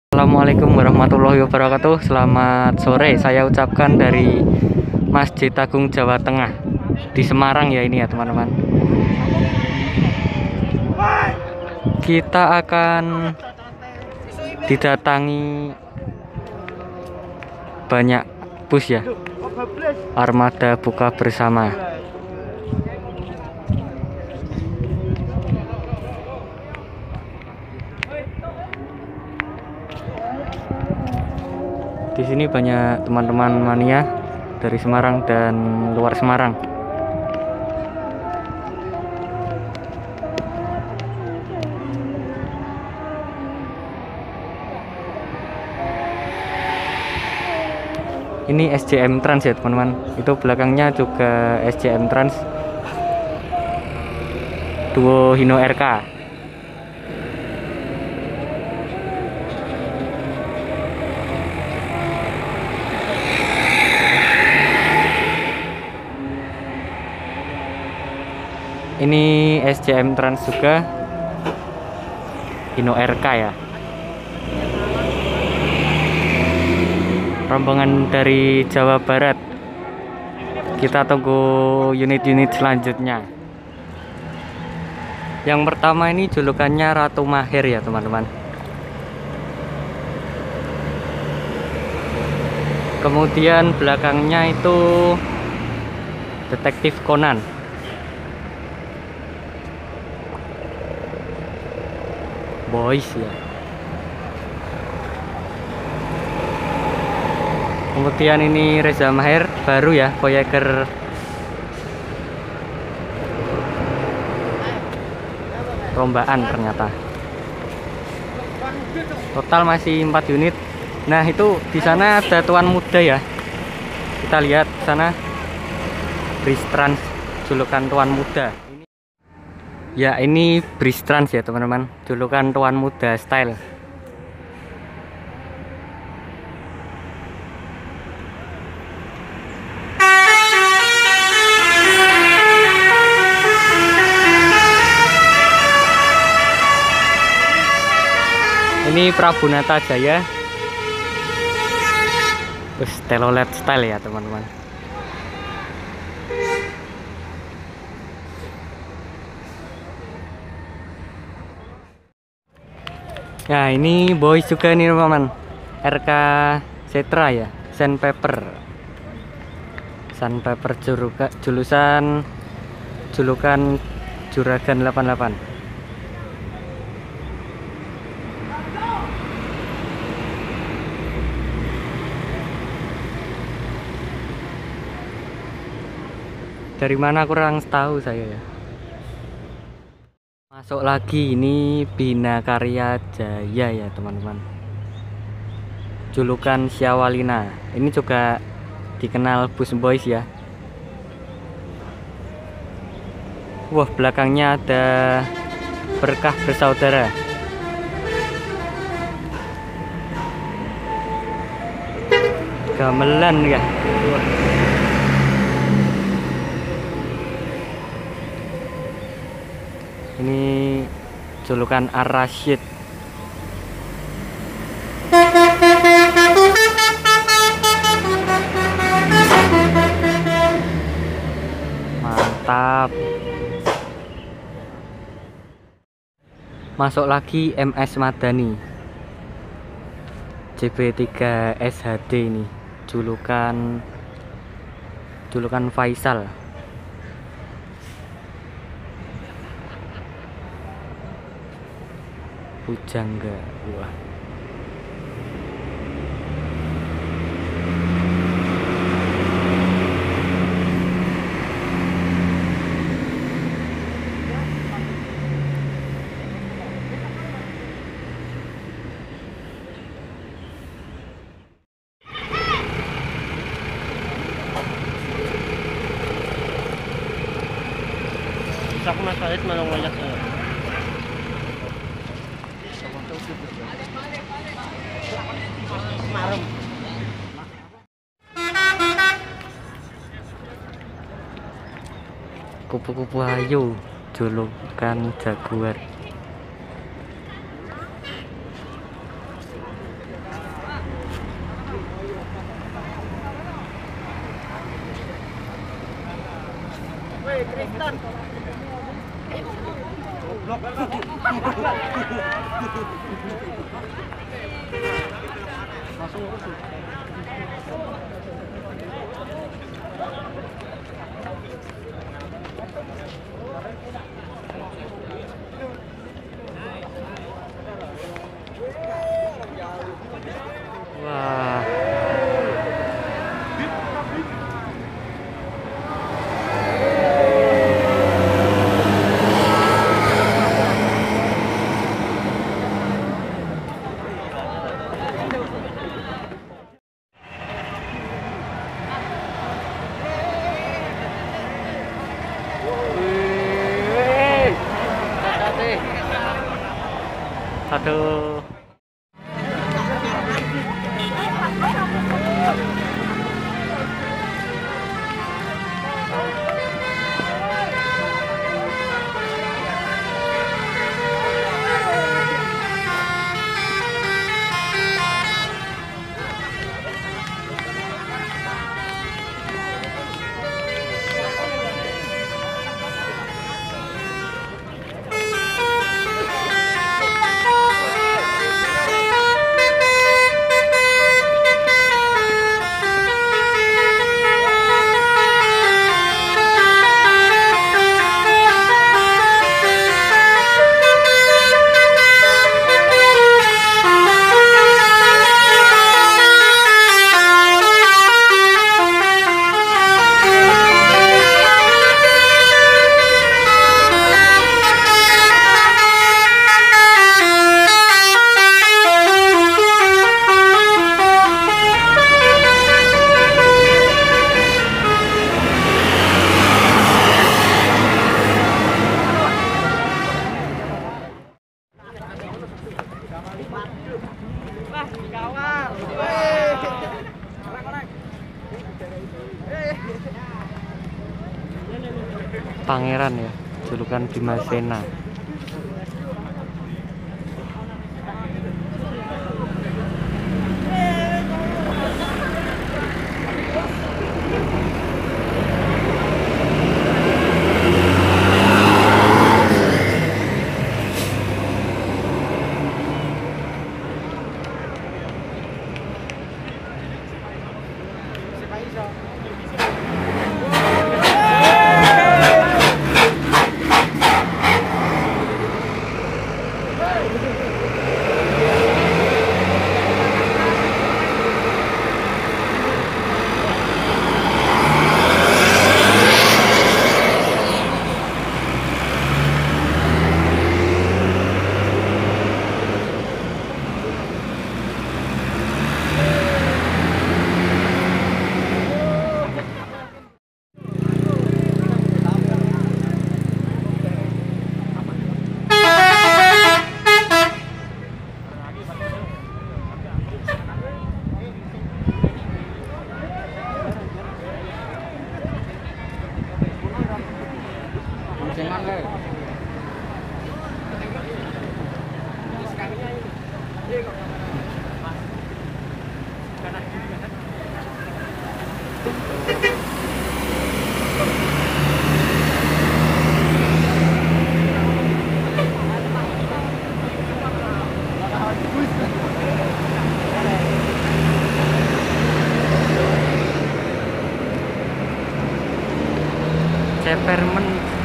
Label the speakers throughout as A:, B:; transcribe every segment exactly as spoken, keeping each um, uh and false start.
A: Assalamualaikum warahmatullahi wabarakatuh. Selamat sore saya ucapkan dari Masjid Agung Jawa Tengah di Semarang ya ini ya teman-teman. Kita akan didatangi banyak bus ya, armada buka bersama. Di sini banyak teman-teman mania dari Semarang dan luar Semarang. Ini S J M Trans ya teman-teman. Itu belakangnya juga S J M Trans Duo Hino R K. Ini S J M Trans juga Hino R K ya. Rombongan dari Jawa Barat. Kita tunggu unit-unit selanjutnya. Yang pertama ini julukannya Ratu Mahir ya teman-teman. Kemudian belakangnya itu Detektif Conan. Boys ya. Kemudian ini Reza Mahir baru ya, Voyager rombaan ternyata. Total masih empat unit. Nah, itu di sana ada tuan muda ya. Kita lihat sana Bris Trans julukan tuan muda. Ya, ini Bris Trans ya teman-teman, julukan tuan muda style. Ini Prabunata Jaya, terus telolet style ya teman-teman. Nah ini boys juga nih teman-teman, R K Setra ya, Sandpaper Sandpaper Juruka, julusan julukan Juragan delapan delapan. Dari mana kurang tahu saya ya. Masuk lagi, ini Bina Karya Jaya ya teman-teman, julukan Syawalina. Ini juga dikenal bus boys ya. Wah, belakangnya ada Berkah Bersaudara. Gamelan ya. Wah. Ini julukan Ar-Rasyid. Mantap. Masuk lagi M S Madani J B tiga S H D, ini julukan julukan Faisal. Pujangga. Wah.
B: Aku masalit malang wayak saya. Marem.
A: Kupu-kupu ayu julukan Jaguar. Wah. Aduh. Pangeran ya, julukan Bimasena. Cepermen.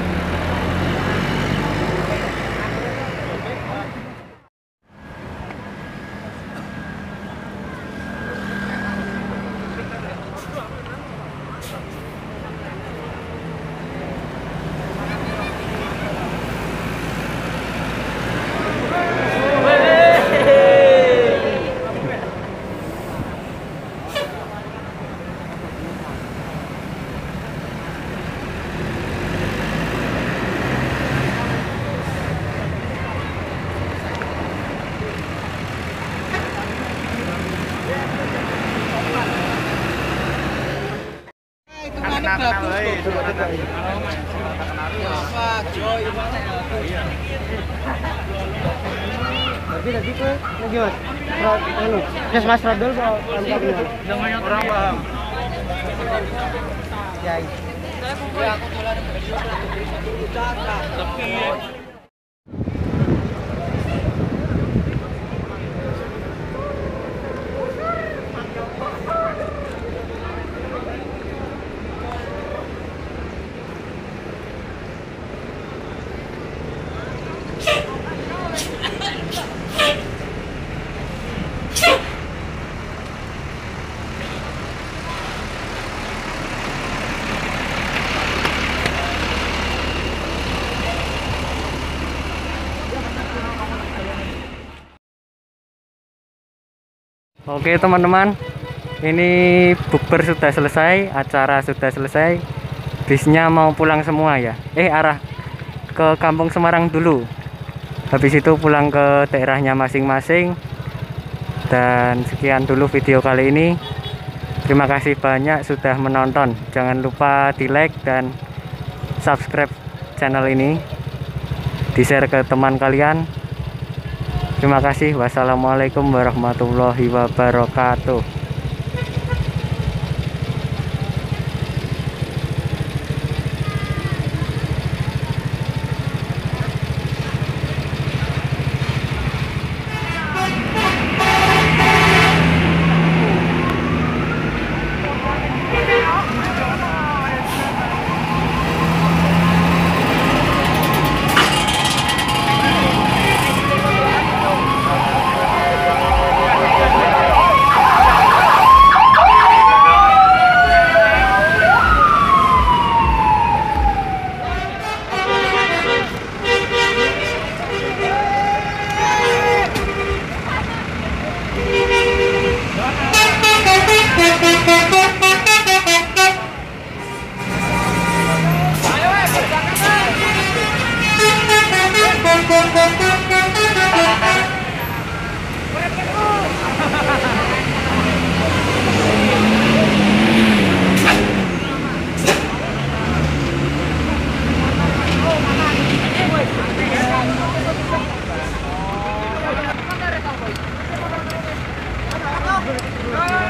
B: Berarti tadi tuh lagi mas, anu, just mas Radol kalau orang paham. Ya.
A: Oke teman-teman, ini bukber sudah selesai, acara sudah selesai, bisnya mau pulang semua ya. Eh arah ke Kampung Semarang dulu, habis itu pulang ke daerahnya masing-masing. Dan sekian dulu video kali ini. Terima kasih banyak sudah menonton. Jangan lupa di like dan subscribe channel ini, di share ke teman kalian. Terima kasih. Wassalamualaikum warahmatullahi wabarakatuh.
B: Go!